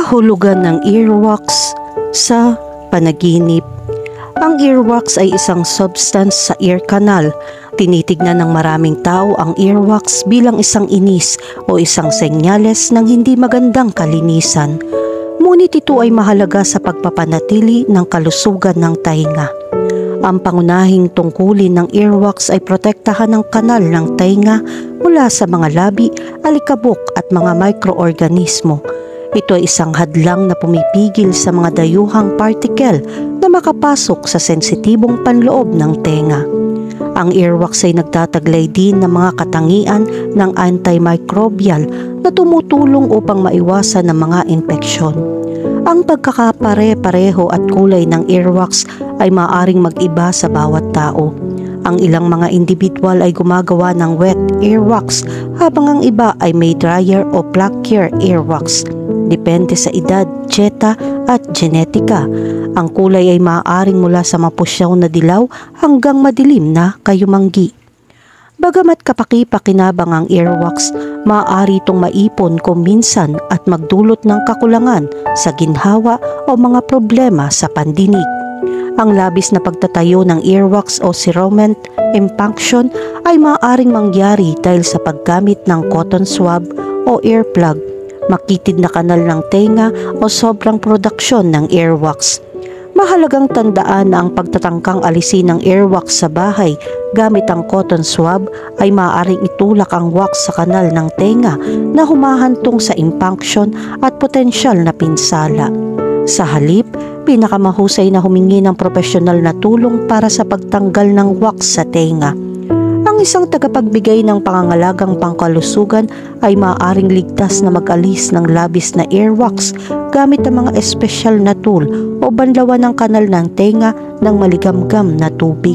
Kahulugan ng earwax sa panaginip. Ang earwax ay isang substance sa ear canal. Tinitignan ng maraming tao ang earwax bilang isang inis o isang senyales ng hindi magandang kalinisan. Ngunit ito ay mahalaga sa pagpapanatili ng kalusugan ng tainga. Ang pangunahing tungkulin ng earwax ay protektahan ang kanal ng tainga mula sa mga labi, alikabok at mga mikroorganismo. Ito ay isang hadlang na pumipigil sa mga dayuhang particle na makapasok sa sensitibong panloob ng tenga. Ang earwax ay nagtataglay din ng mga katangian ng antimicrobial na tumutulong upang maiwasan ng mga infeksyon. Ang pagkakapare-pareho at kulay ng earwax ay maaaring mag-iba sa bawat tao. Ang ilang mga individual ay gumagawa ng wet earwax habang ang iba ay may drier o flackier earwax. Depende sa edad, dieta at genetika. Ang kulay ay maaaring mula sa mapusyaw na dilaw hanggang madilim na kayumanggi. Bagamat kapaki-pakinabang ang earwax, maaari itong maipon kung minsan at magdulot ng kakulangan sa ginhawa o mga problema sa pandinig. Ang labis na pagtatayo ng earwax o cerumen impunction ay maaaring mangyari dahil sa paggamit ng cotton swab o earplug, makitid na kanal ng tenga o sobrang produksyon ng earwax. Mahalagang tandaan na ang pagtatangkang alisin ng earwax sa bahay gamit ang cotton swab ay maaaring itulak ang wax sa kanal ng tenga na humahantong sa impunction at potensyal na pinsala. Sa halip, pinakamahusay na humingi ng profesional na tulong para sa pagtanggal ng wax sa tenga. Ang isang tagapagbigay ng pangangalagang pangkalusugan ay maaaring ligtas na mag-alis ng labis na earwax gamit ang mga espesyal na tool o banlawan ng kanal ng tenga ng maligamgam na tubig.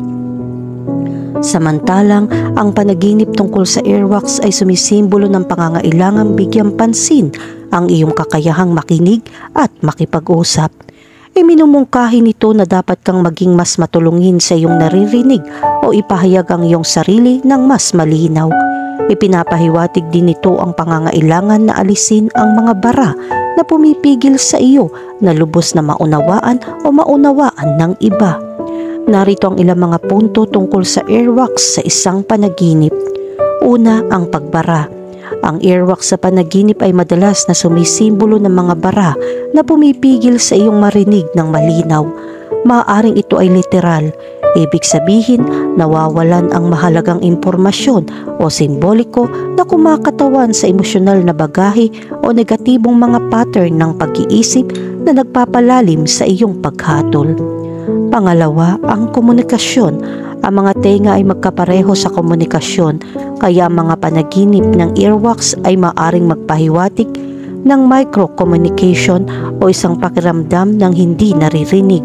Samantalang, ang panaginip tungkol sa earwax ay sumisimbolo ng pangangailangang bigyang pansin ang iyong kakayahang makinig at makipag-usap. Iminumungkahi nito na dapat kang maging mas matulungin sa iyong naririnig o ipahayag ang iyong sarili ng mas malinaw. Ipinapahiwatig din nito ang pangangailangan na alisin ang mga bara na pumipigil sa iyo na lubos na maunawaan o maunawaan ng iba. Narito ang ilang mga punto tungkol sa earwax sa isang panaginip. Una, ang pagbara. Ang earwax sa panaginip ay madalas na sumisimbolo ng mga bara na pumipigil sa iyong marinig ng malinaw. Maaaring ito ay literal, ibig sabihin nawawalan ang mahalagang impormasyon o simboliko na kumakatawan sa emosyonal na bagahe o negatibong mga pattern ng pag-iisip na nagpapalalim sa iyong paghatol. Pangalawa, ang komunikasyon. Ang mga tenga ay magkapareho sa komunikasyon, kaya ang mga panaginip ng earwax ay maaring magpahiwatig ng micro-communication o isang pakiramdam ng hindi naririnig.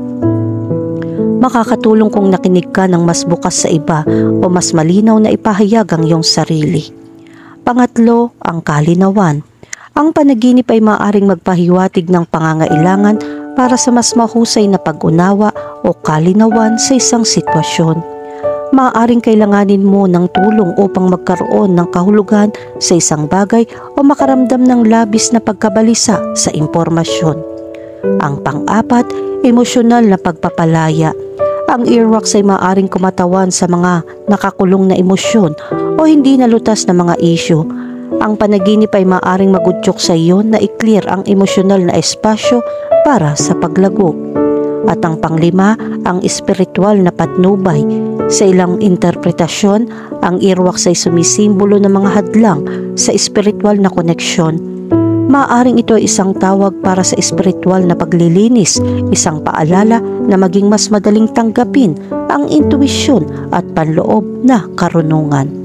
Makakatulong kung nakinig ka ng mas bukas sa iba o mas malinaw na ipahayag ang iyong sarili. Pangatlo, ang kalinawan. Ang panaginip ay maaring magpahiwatig ng pangangailangan para sa mas mahusay na pag-unawa o kalinawan sa isang sitwasyon. Maaaring kailanganin mo ng tulong upang magkaroon ng kahulugan sa isang bagay o makaramdam ng labis na pagkabalisa sa impormasyon. Ang pang-apat, emosyonal na pagpapalaya. Ang earwax ay maaaring kumatawan sa mga nakakulong na emosyon o hindi nalutas na mga issue. Ang panaginip ay maaaring magudyok sa iyo na i-clear ang emosyonal na espasyo para sa paglago. At ang panglima, ang espiritual na patnubay. Sa ilang interpretasyon, ang earwax ay sumisimbolo ng mga hadlang sa espiritual na koneksyon. Maaaring ito ay isang tawag para sa espiritual na paglilinis, isang paalala na maging mas madaling tanggapin ang intuisyon at panloob na karunungan.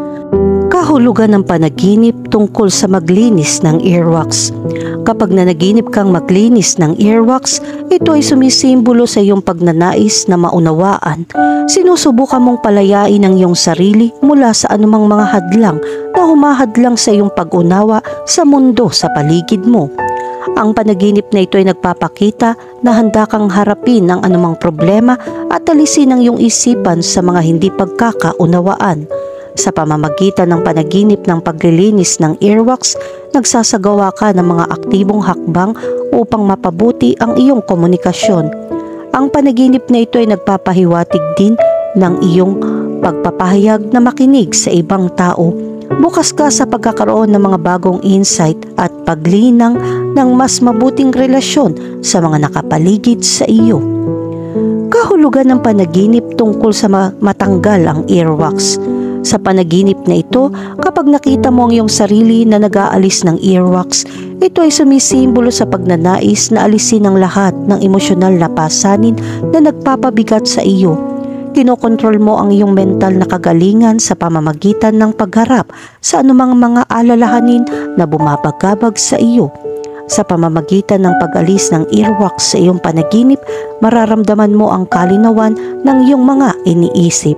Kahulugan ng panaginip tungkol sa maglinis ng earwax. Kapag nanaginip kang maglinis ng earwax, ito ay sumisimbolo sa iyong pagnanais na maunawaan. Sinusubukan mong palayain ang iyong sarili mula sa anumang mga hadlang na humahadlang sa iyong pag-unawa sa mundo sa paligid mo. Ang panaginip na ito ay nagpapakita na handa kang harapin ang anumang problema at alisin ang iyong isipan sa mga hindi pagkakaunawaan. Sa pamamagitan ng panaginip ng paglilinis ng earwax, nagsasagawa ka ng mga aktibong hakbang upang mapabuti ang iyong komunikasyon. Ang panaginip na ito ay nagpapahiwatig din ng iyong pagpapahayag na makinig sa ibang tao. Bukas ka sa pagkakaroon ng mga bagong insight at paglinang ng mas mabuting relasyon sa mga nakapaligid sa iyo. Kahulugan ng panaginip tungkol sa matanggal ang earwax. Sa panaginip na ito, kapag nakita mo ang iyong sarili na nag-aalis ng earwax, ito ay sumisimbolo sa pagnanais na alisin ang lahat ng emosyonal na pasanin na nagpapabigat sa iyo. Kinokontrol mo ang iyong mental na kagalingan sa pamamagitan ng pagharap sa anumang mga alalahanin na bumabagabag sa iyo. Sa pamamagitan ng pag-alis ng earwax sa iyong panaginip, mararamdaman mo ang kalinawan ng iyong mga iniisip.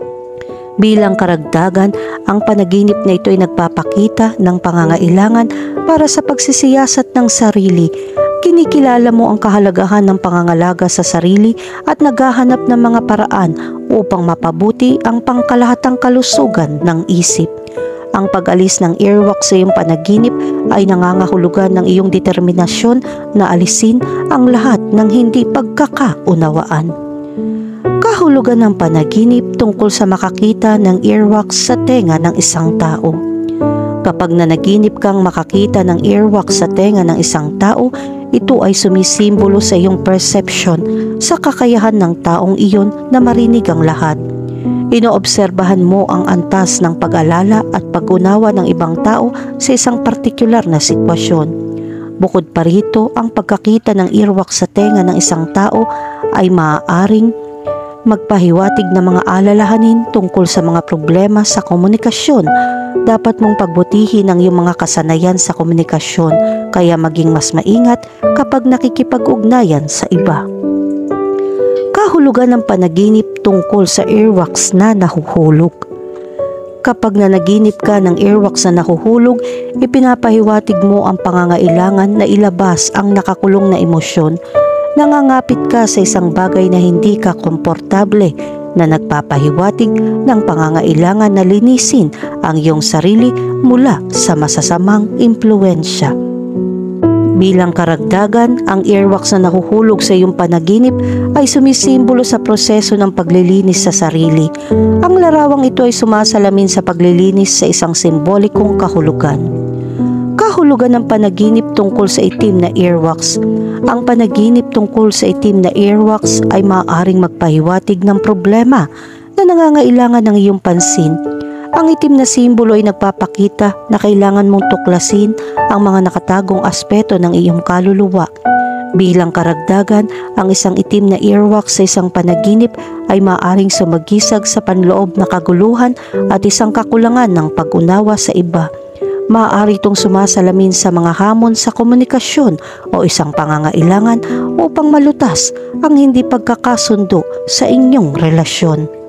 Bilang karagdagan, ang panaginip na ito ay nagpapakita ng pangangailangan para sa pagsisiyasat ng sarili. Kinikilala mo ang kahalagahan ng pangangalaga sa sarili at naghahanap ng mga paraan upang mapabuti ang pangkalahatang kalusugan ng isip. Ang pag-alis ng earwax sa iyong panaginip ay nangangahulugan ng iyong determinasyon na alisin ang lahat ng hindi pagkakaunawaan. Kahulugan ng panaginip tungkol sa makakita ng earwax sa tenga ng isang tao. Kapag nanaginip kang makakita ng earwax sa tenga ng isang tao, ito ay sumisimbolo sa iyong perception sa kakayahan ng taong iyon na marinig ang lahat. Inoobserbahan mo ang antas ng pag-alala at pag-unawa ng ibang tao sa isang partikular na sitwasyon. Bukod pa rito, ang pagkakita ng earwax sa tenga ng isang tao ay maaaring magpahiwatig ng mga alalahanin tungkol sa mga problema sa komunikasyon. Dapat mong pagbutihin ang iyong mga kasanayan sa komunikasyon, kaya maging mas maingat kapag nakikipag-ugnayan sa iba. Kahulugan ng panaginip tungkol sa earwax na nahuhulog. Kapag nanaginip ka ng earwax na nahuhulog, ipinapahiwatig mo ang pangangailangan na ilabas ang nakakulong na emosyon. Nangangapit ka sa isang bagay na hindi ka komportable, na nagpapahiwatig ng pangangailangan na linisin ang iyong sarili mula sa masasamang impluwensya. Bilang karagdagan, ang earwax na nahuhulog sa iyong panaginip ay sumisimbolo sa proseso ng paglilinis sa sarili. Ang larawang ito ay sumasalamin sa paglilinis sa isang simbolikong kahulugan. Kahulugan ng panaginip tungkol sa itim na earwax. Ang panaginip tungkol sa itim na earwax ay maaaring magpahiwatig ng problema na nangangailangan ng iyong pansin. Ang itim na simbolo ay nagpapakita na kailangan mong tuklasin ang mga nakatagong aspeto ng iyong kaluluwa. Bilang karagdagan, ang isang itim na earwax sa isang panaginip ay maaaring sumagisag sa panloob na kaguluhan at isang kakulangan ng pag-unawa sa iba. Maaari itong sumasalamin sa mga hamon sa komunikasyon o isang pangangailangan upang malutas ang hindi pagkakasundo sa inyong relasyon.